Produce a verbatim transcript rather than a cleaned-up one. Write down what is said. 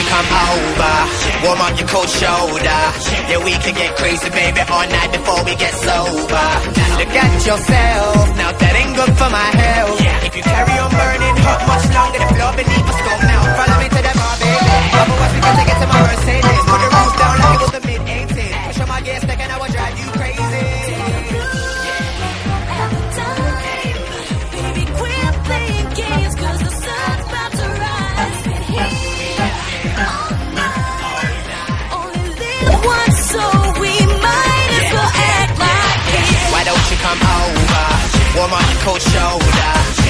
you come over, warm up your cold shoulder. Yeah, we can get crazy, baby, all night before we get sober. Look at yourself, now that ain't good for my health. If you carry on burning hot much longer, the floor beneath us gon' melt. Follow me to the bar, baby. Otherwise we can take it to my Mercedes. Put the roof down like it was the mid eighties. Push on my gas stick and I will drive you crazy. Baby, quit playing games, cause the sun's about to rise. Only live once, so we might as well act like it. Why don't you come over, warm up your cold shoulder.